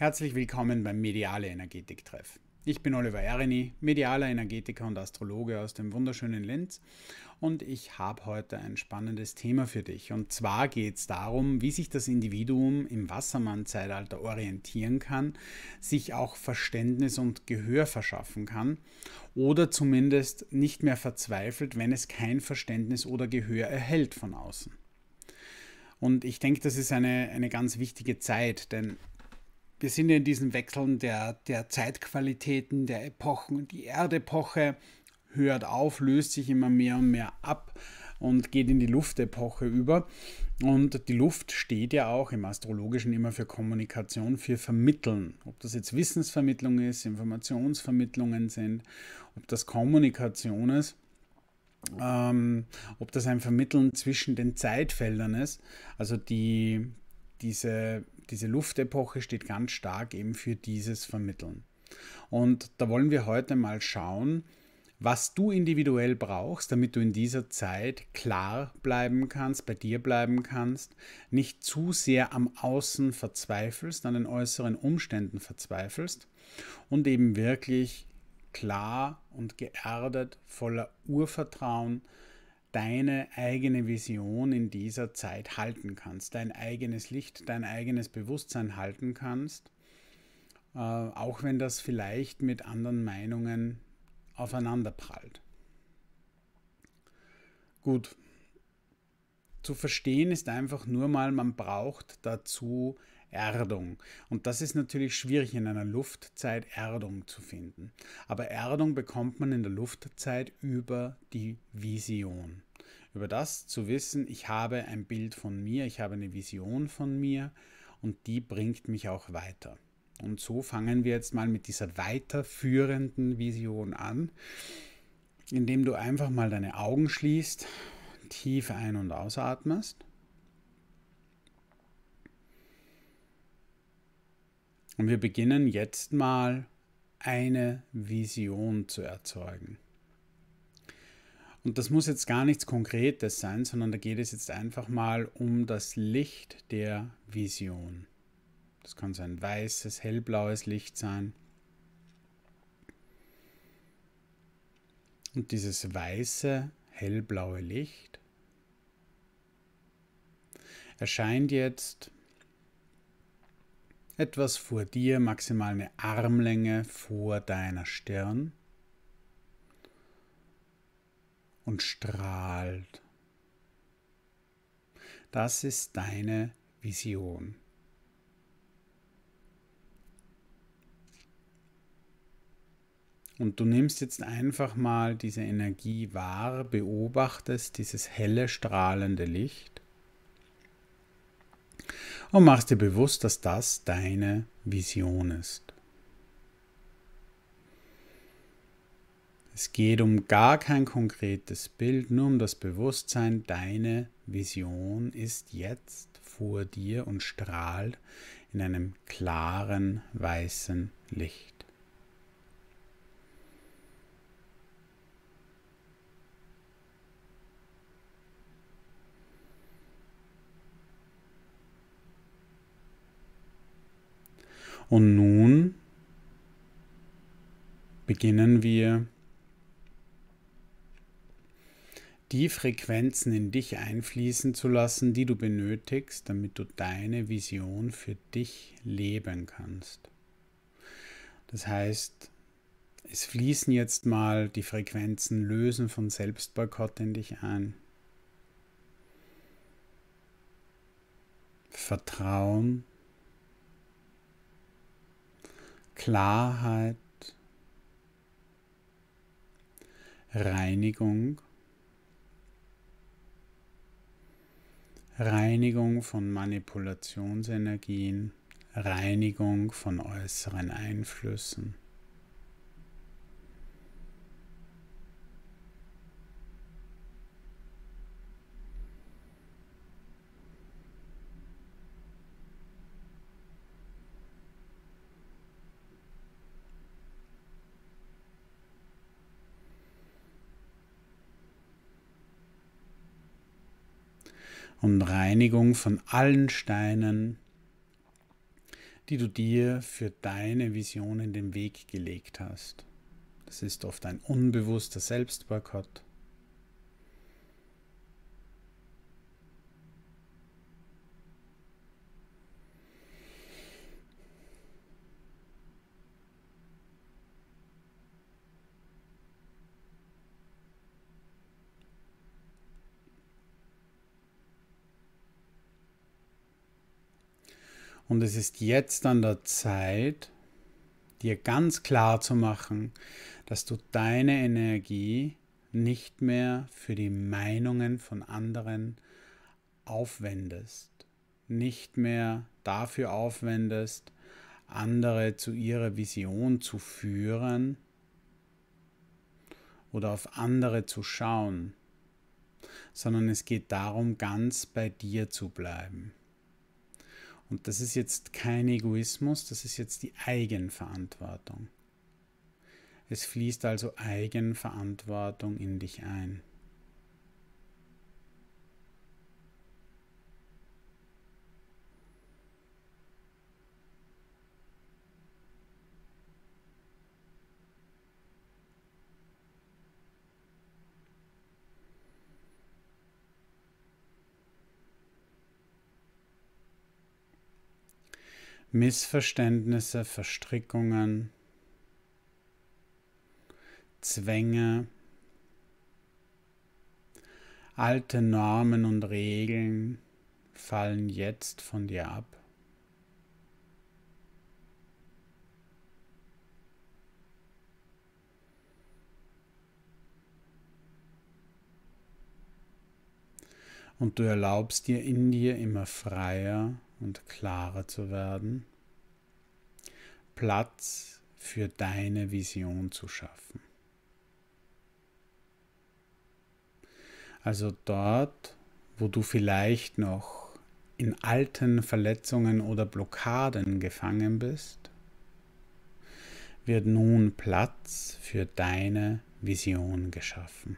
Herzlich willkommen beim Mediale Energetik-Treff. Ich bin Oliver Ereni, medialer Energetiker und Astrologe aus dem wunderschönen Linz, und ich habe heute ein spannendes Thema für dich. Und zwar geht es darum, wie sich das Individuum im Wassermann-Zeitalter orientieren kann, sich auch Verständnis und Gehör verschaffen kann oder zumindest nicht mehr verzweifelt, wenn es kein Verständnis oder Gehör erhält von außen. Und ich denke, das ist eine ganz wichtige Zeit, denn wir sind ja in diesen Wechseln der Zeitqualitäten, der Epochen. Die Erdepoche hört auf, löst sich immer mehr und mehr ab und geht in die Luftepoche über. Und die Luft steht ja auch im Astrologischen immer für Kommunikation, für Vermitteln. Ob das jetzt Wissensvermittlung ist, Informationsvermittlungen sind, ob das Kommunikation ist. Ob das ein Vermitteln zwischen den Zeitfeldern ist. Also diese Luftepoche steht ganz stark eben für dieses Vermitteln. Und da wollen wir heute mal schauen, was du individuell brauchst, damit du in dieser Zeit klar bleiben kannst, bei dir bleiben kannst, nicht zu sehr am Außen verzweifelst, an den äußeren Umständen verzweifelst und eben wirklich klar und geerdet, voller Urvertrauen deine eigene Vision in dieser Zeit halten kannst, dein eigenes Licht, dein eigenes Bewusstsein halten kannst, auch wenn das vielleicht mit anderen Meinungen aufeinanderprallt. Gut, zu verstehen ist einfach nur mal, man braucht dazu Erdung. Und das ist natürlich schwierig, in einer Luftzeit Erdung zu finden. Aber Erdung bekommt man in der Luftzeit über die Vision. Über das zu wissen, ich habe ein Bild von mir, ich habe eine Vision von mir und die bringt mich auch weiter. Und so fangen wir jetzt mal mit dieser weiterführenden Vision an, indem du einfach mal deine Augen schließt, tief ein- und ausatmest. Und wir beginnen jetzt mal eine Vision zu erzeugen. Und das muss jetzt gar nichts Konkretes sein, sondern da geht es jetzt einfach mal um das Licht der Vision. Das kann so ein weißes, hellblaues Licht sein. Und dieses weiße, hellblaue Licht erscheint jetzt etwas vor dir, maximal eine Armlänge vor deiner Stirn und strahlt. Das ist deine Vision. Und du nimmst jetzt einfach mal diese Energie wahr, beobachtest dieses helle, strahlende Licht und machst dir bewusst, dass das deine Vision ist. Es geht um gar kein konkretes Bild, nur um das Bewusstsein, deine Vision ist jetzt vor dir und strahlt in einem klaren, weißen Licht. Und nun beginnen wir, die Frequenzen in dich einfließen zu lassen, die du benötigst, damit du deine Vision für dich leben kannst. Das heißt, es fließen jetzt mal die Frequenzen Lösen von Selbstboykott in dich ein. Vertrauen, Klarheit, Reinigung, Reinigung von Manipulationsenergien, Reinigung von äußeren Einflüssen. Und Reinigung von allen Steinen, die du dir für deine Vision in den Weg gelegt hast. Das ist oft ein unbewusster Selbstboykott. Und es ist jetzt an der Zeit, dir ganz klar zu machen, dass du deine Energie nicht mehr für die Meinungen von anderen aufwendest, nicht mehr dafür aufwendest, andere zu ihrer Vision zu führen oder auf andere zu schauen, sondern es geht darum, ganz bei dir zu bleiben. Und das ist jetzt kein Egoismus, das ist jetzt die Eigenverantwortung. Es fließt also Eigenverantwortung in dich ein. Missverständnisse, Verstrickungen, Zwänge, alte Normen und Regeln fallen jetzt von dir ab. Und du erlaubst dir in dir immer freier und klarer zu werden, Platz für deine Vision zu schaffen. Also dort, wo du vielleicht noch in alten Verletzungen oder Blockaden gefangen bist, wird nun Platz für deine Vision geschaffen.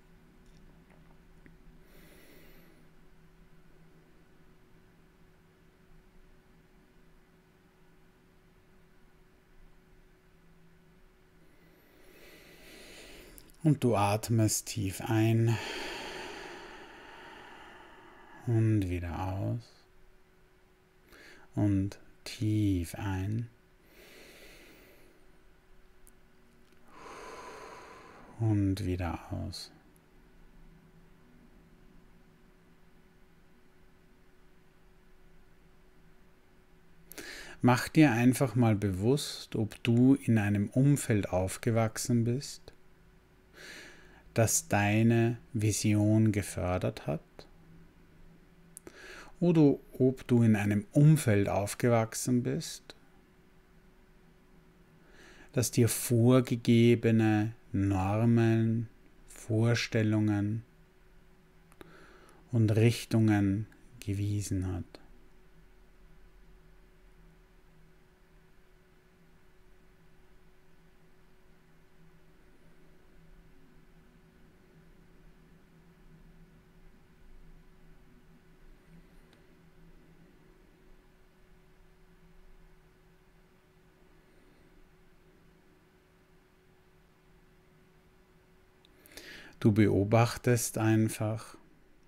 Und du atmest tief ein und wieder aus und tief ein und wieder aus. Mach dir einfach mal bewusst, ob du in einem Umfeld aufgewachsen bist, das deine Vision gefördert hat, oder ob du in einem Umfeld aufgewachsen bist, das dir vorgegebene Normen, Vorstellungen und Richtungen gewiesen hat. Du beobachtest einfach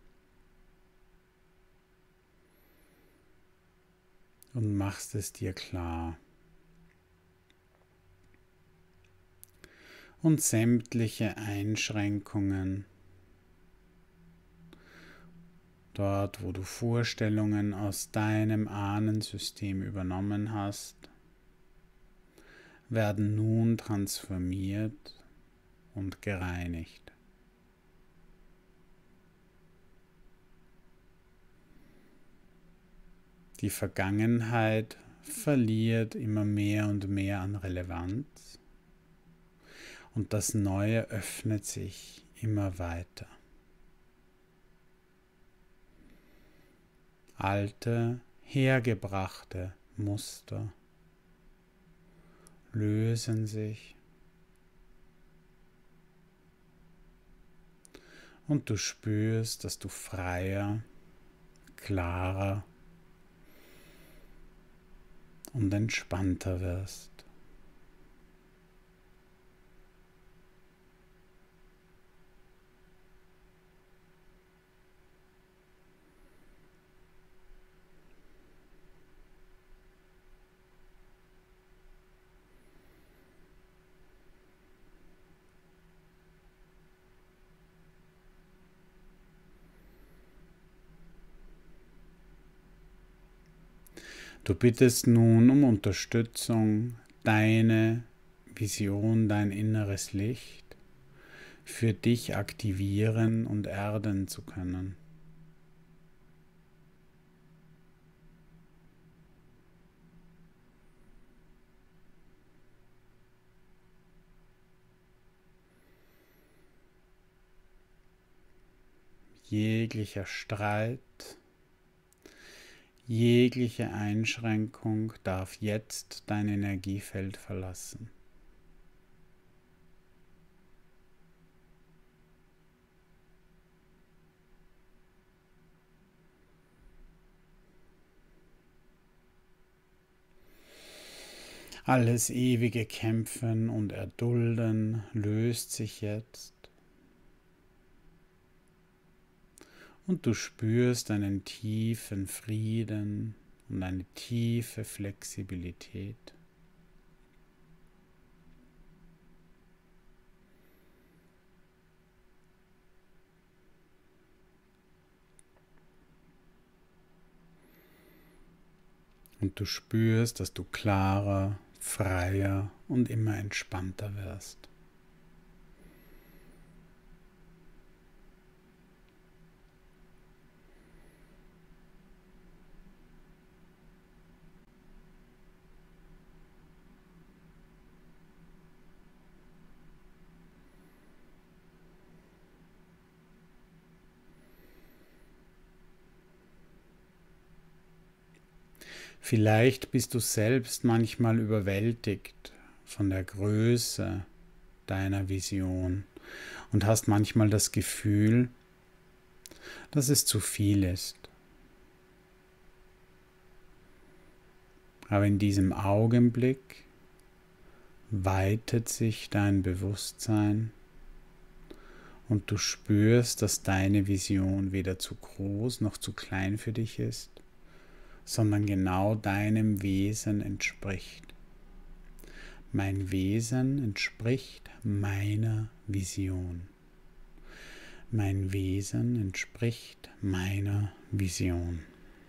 und machst es dir klar. Und sämtliche Einschränkungen, dort wo du Vorstellungen aus deinem Ahnensystem übernommen hast, werden nun transformiert und gereinigt. Die Vergangenheit verliert immer mehr und mehr an Relevanz und das Neue öffnet sich immer weiter. Alte, hergebrachte Muster lösen sich und du spürst, dass du freier, klarer und entspannter wirst. Du bittest nun um Unterstützung, deine Vision, dein inneres Licht für dich aktivieren und erden zu können. Jeglicher Streit, jegliche Einschränkung darf jetzt dein Energiefeld verlassen. Alles ewige Kämpfen und Erdulden löst sich jetzt. Und du spürst einen tiefen Frieden und eine tiefe Flexibilität. Und du spürst, dass du klarer, freier und immer entspannter wirst. Vielleicht bist du selbst manchmal überwältigt von der Größe deiner Vision und hast manchmal das Gefühl, dass es zu viel ist. Aber in diesem Augenblick weitet sich dein Bewusstsein und du spürst, dass deine Vision weder zu groß noch zu klein für dich ist, sondern genau deinem Wesen entspricht. Mein Wesen entspricht meiner Vision. Mein Wesen entspricht meiner Vision.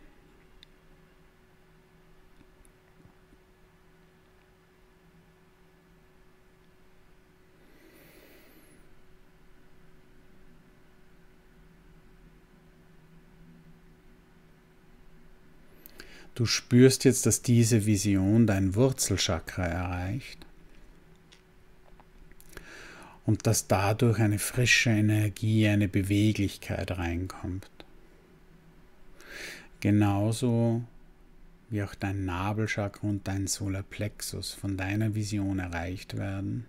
Du spürst jetzt, dass diese Vision dein Wurzelchakra erreicht und dass dadurch eine frische Energie, eine Beweglichkeit reinkommt. Genauso wie auch dein Nabelchakra und dein Solarplexus von deiner Vision erreicht werden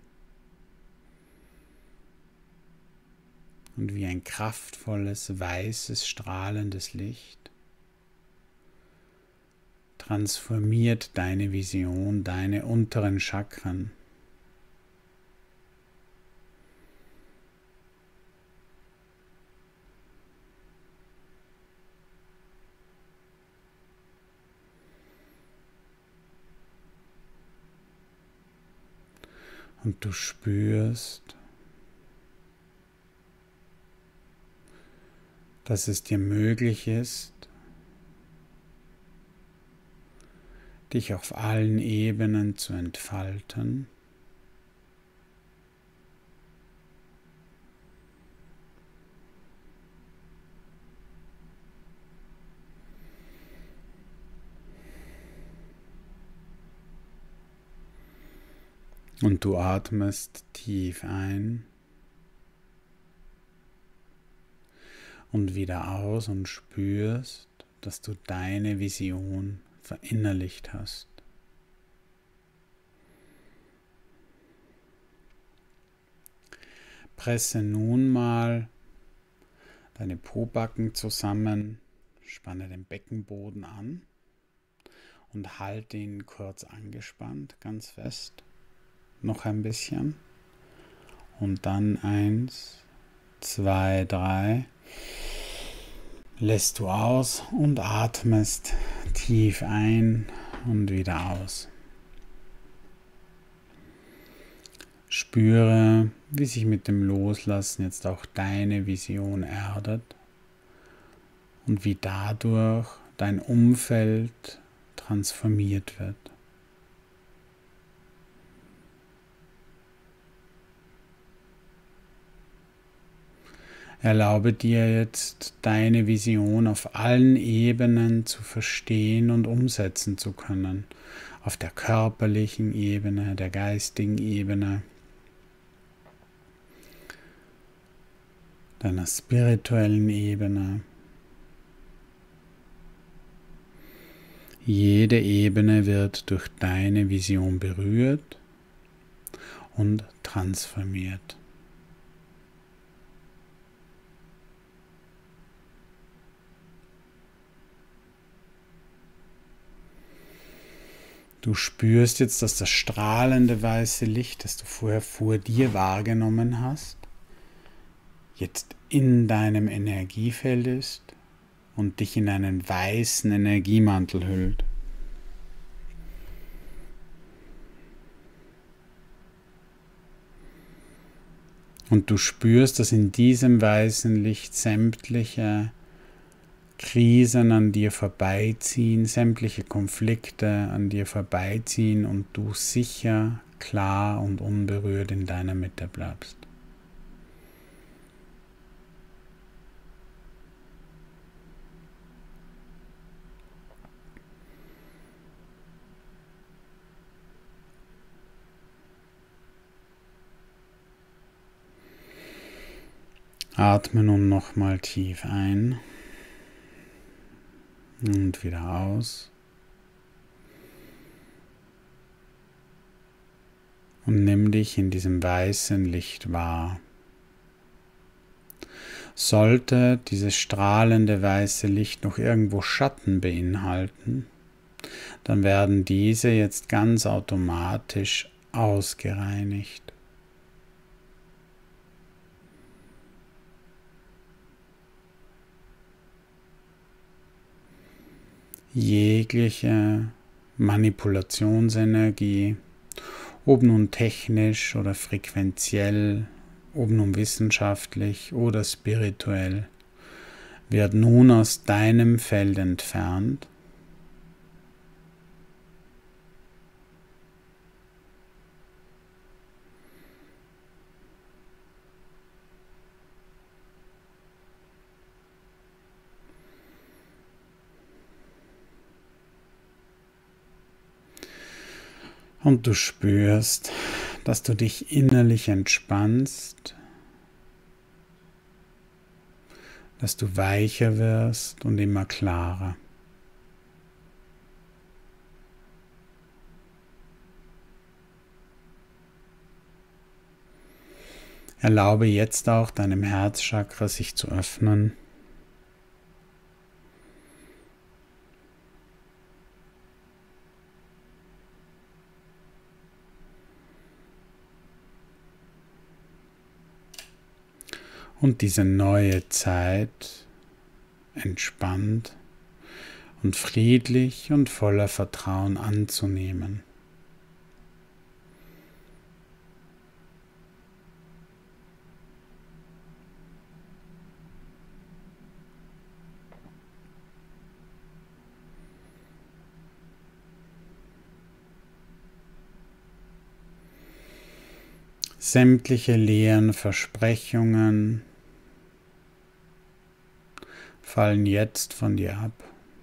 und wie ein kraftvolles, weißes, strahlendes Licht transformiert deine Vision, deine unteren Chakren. Und du spürst, dass es dir möglich ist, dich auf allen Ebenen zu entfalten. Und du atmest tief ein und wieder aus und spürst, dass du deine Vision verinnerlicht hast. Presse nun mal deine Pobacken zusammen, spanne den Beckenboden an und halte ihn kurz angespannt, ganz fest. Noch ein bisschen. Und dann 1, 2, 3. Lässt du aus und atmest tief ein und wieder aus. Spüre, wie sich mit dem Loslassen jetzt auch deine Vision erdet und wie dadurch dein Umfeld transformiert wird. Erlaube dir jetzt, deine Vision auf allen Ebenen zu verstehen und umsetzen zu können. Auf der körperlichen Ebene, der geistigen Ebene, deiner spirituellen Ebene. Jede Ebene wird durch deine Vision berührt und transformiert. Du spürst jetzt, dass das strahlende weiße Licht, das du vorher vor dir wahrgenommen hast, jetzt in deinem Energiefeld ist und dich in einen weißen Energiemantel hüllt. Und du spürst, dass in diesem weißen Licht sämtliche Krisen an dir vorbeiziehen, sämtliche Konflikte an dir vorbeiziehen und du sicher, klar und unberührt in deiner Mitte bleibst. Atme nun nochmal tief ein und wieder aus. Und nimm dich in diesem weißen Licht wahr. Sollte dieses strahlende weiße Licht noch irgendwo Schatten beinhalten, dann werden diese jetzt ganz automatisch ausgereinigt. Jegliche Manipulationsenergie, ob nun technisch oder frequenziell, ob nun wissenschaftlich oder spirituell, wird nun aus deinem Feld entfernt . Und du spürst, dass du dich innerlich entspannst, dass du weicher wirst und immer klarer. Erlaube jetzt auch deinem Herzchakra sich zu öffnen. Und diese neue Zeit entspannt und friedlich und voller Vertrauen anzunehmen. Sämtliche leeren Versprechungen fallen jetzt von dir ab.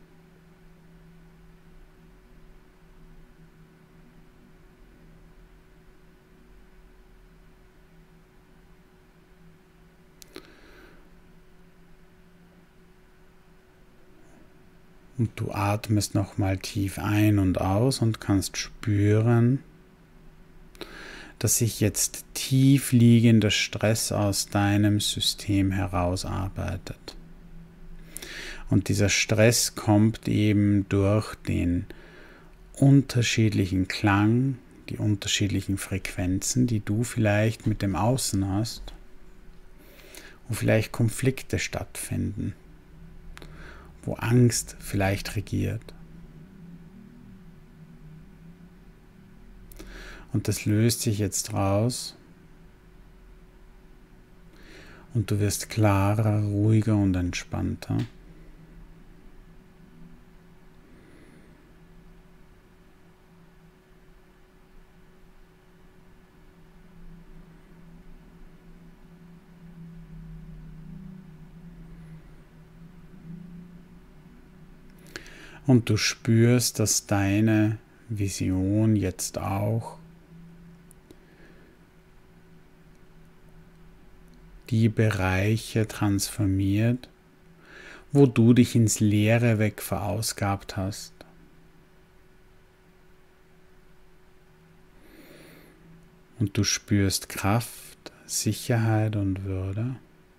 Und du atmest nochmal tief ein und aus und kannst spüren, dass sich jetzt tief liegender Stress aus deinem System herausarbeitet. Und dieser Stress kommt eben durch den unterschiedlichen Klang, die unterschiedlichen Frequenzen, die du vielleicht mit dem Außen hast, wo vielleicht Konflikte stattfinden, wo Angst vielleicht regiert. Und das löst sich jetzt raus und du wirst klarer, ruhiger und entspannter. Und du spürst, dass deine Vision jetzt auch die Bereiche transformiert, wo du dich ins Leere weg verausgabt hast. Und du spürst Kraft, Sicherheit und Würde.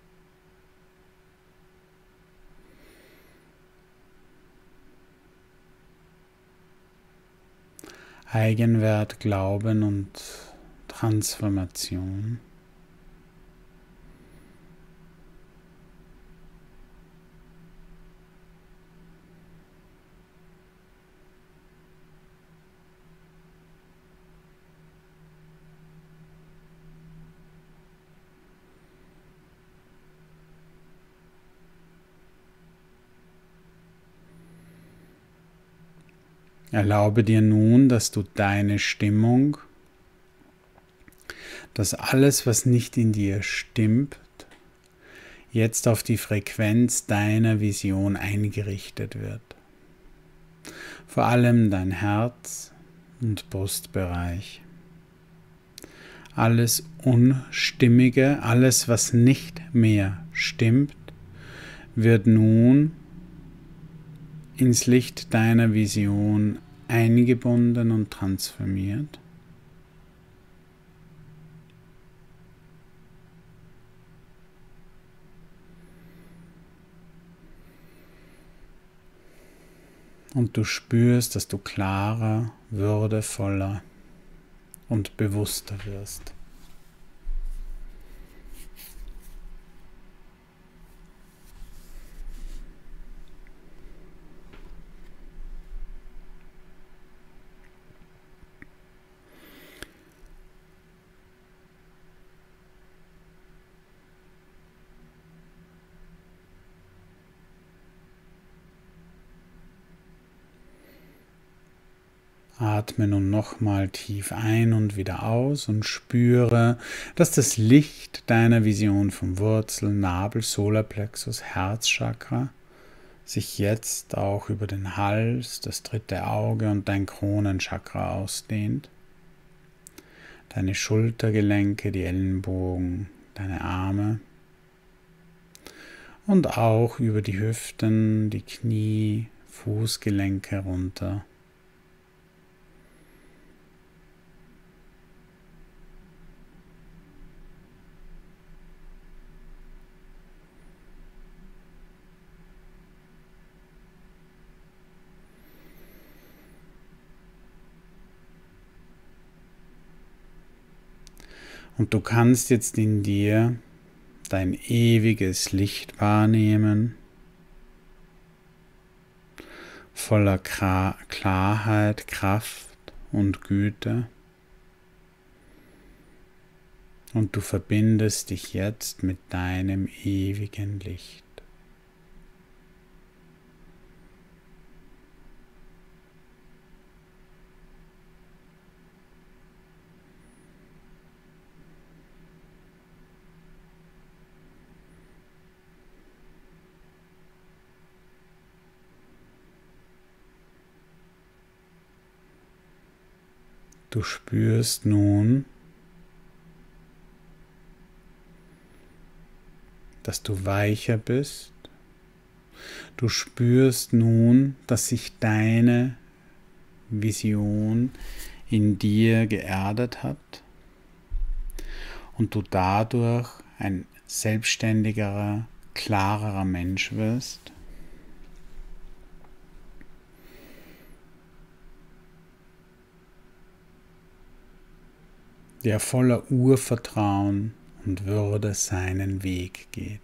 Eigenwert, Glauben und Transformation. Erlaube dir nun, dass du deine Stimmung, dass alles, was nicht in dir stimmt, jetzt auf die Frequenz deiner Vision eingerichtet wird. Vor allem dein Herz und Brustbereich. Alles Unstimmige, alles, was nicht mehr stimmt, wird nun ins Licht deiner Vision eingebunden und transformiert. Und du spürst, dass du klarer, würdevoller und bewusster wirst. Atme nun nochmal tief ein und wieder aus und spüre, dass das Licht deiner Vision vom Wurzel, Nabel, Solarplexus, Herzchakra sich jetzt auch über den Hals, das dritte Auge und dein Kronenchakra ausdehnt. Deine Schultergelenke, die Ellenbogen, deine Arme und auch über die Hüften, die Knie, Fußgelenke runter. Und du kannst jetzt in dir dein ewiges Licht wahrnehmen, voller Klarheit, Kraft und Güte. Und du verbindest dich jetzt mit deinem ewigen Licht. Du spürst nun, dass du weicher bist. Du spürst nun, dass sich deine Vision in dir geerdet hat und du dadurch ein selbstständigerer, klarerer Mensch wirst. der voller Urvertrauen und Würde seinen Weg geht.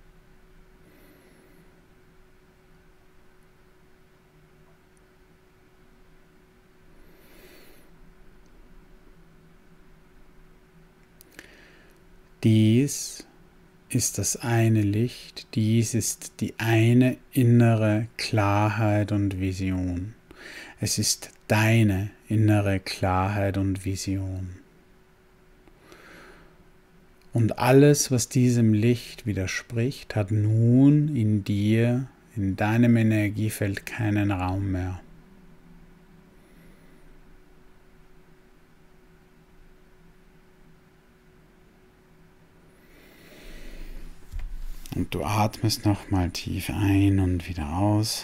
Dies ist das eine Licht, dies ist die eine innere Klarheit und Vision. Es ist deine innere Klarheit und Vision. Und alles, was diesem Licht widerspricht, hat nun in dir, in deinem Energiefeld keinen Raum mehr. Und du atmest nochmal tief ein und wieder aus.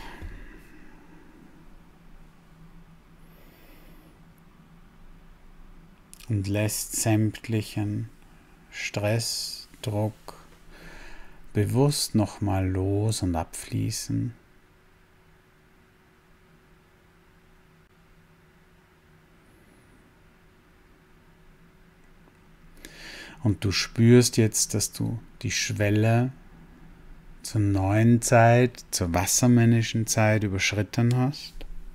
Und lässt sämtlichen Stress, Druck bewusst nochmal los und abfließen. Und du spürst jetzt, dass du die Schwelle zur neuen Zeit, zur wassermännischen Zeit überschritten hast.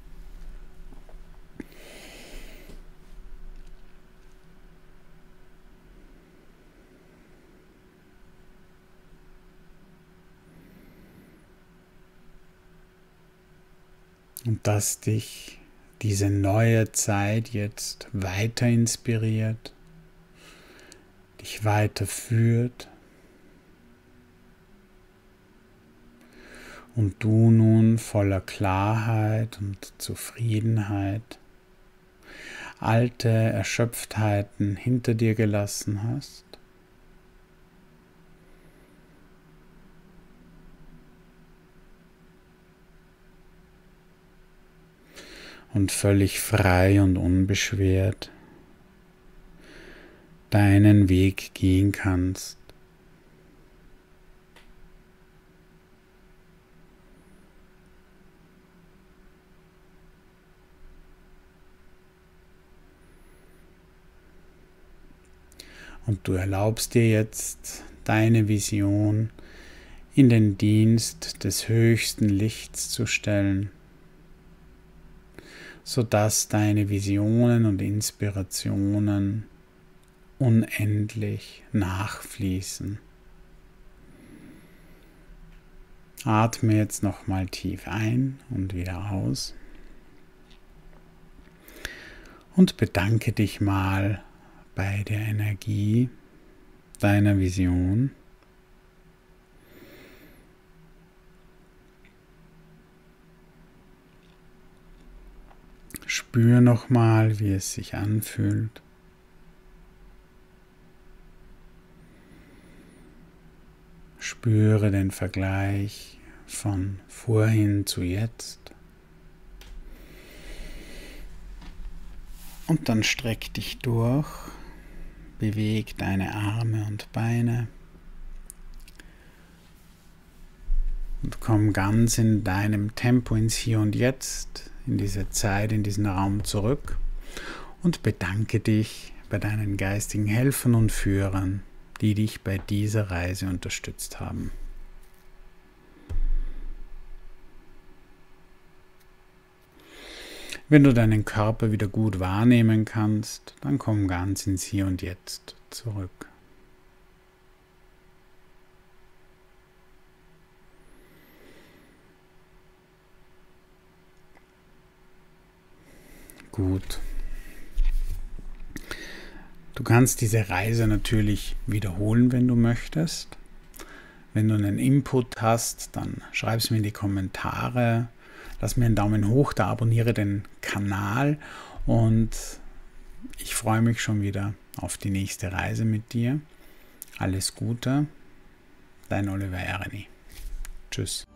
Und dass dich diese neue Zeit jetzt weiter inspiriert, dich weiterführt und du nun voller Klarheit und Zufriedenheit alte Erschöpftheiten hinter dir gelassen hast. Und völlig frei und unbeschwert deinen Weg gehen kannst. Und du erlaubst dir jetzt, deine Vision in den Dienst des höchsten Lichts zu stellen, sodass deine Visionen und Inspirationen unendlich nachfließen. Atme jetzt nochmal tief ein und wieder aus und bedanke dich mal bei der Energie deiner Vision. Spür nochmal, wie es sich anfühlt. Spüre den Vergleich von vorhin zu jetzt. Und dann streck dich durch, beweg deine Arme und Beine und komm ganz in deinem Tempo ins Hier und Jetzt, in diese Zeit, in diesen Raum zurück und bedanke dich bei deinen geistigen Helfern und Führern, die dich bei dieser Reise unterstützt haben. Wenn du deinen Körper wieder gut wahrnehmen kannst, dann komm ganz ins Hier und Jetzt zurück. Gut. Du kannst diese Reise natürlich wiederholen, wenn du möchtest. Wenn du einen Input hast, dann schreib es mir in die Kommentare. Lass mir einen Daumen hoch, da abonniere den Kanal und ich freue mich schon wieder auf die nächste Reise mit dir. Alles Gute, dein Oliver Erni. Tschüss.